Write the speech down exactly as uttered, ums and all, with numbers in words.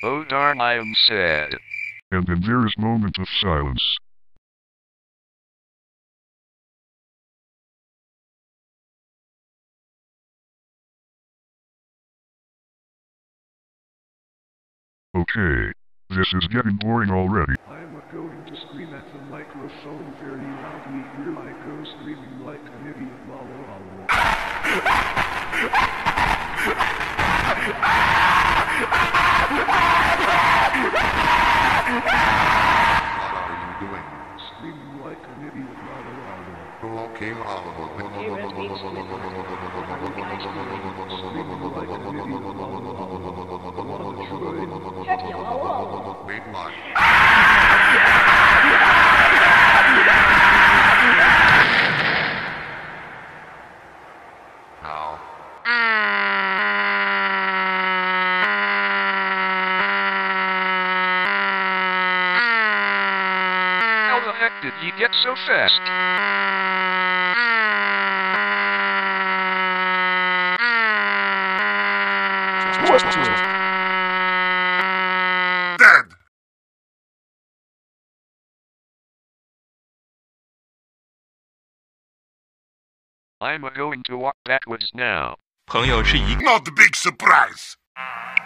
Oh darn, I am sad. And then there is moment of silence. Okay, this is getting boring already. I'm going to scream at the microphone very loudly. Here I go screaming like an idiot. Lol, lol. What are you doing? Screaming like an idiot. Lol, lol. Okay, wait, what? How? How the heck did you get so fast? Dead! I'm going to walk backwards now. 朋友是一 Not a big surprise!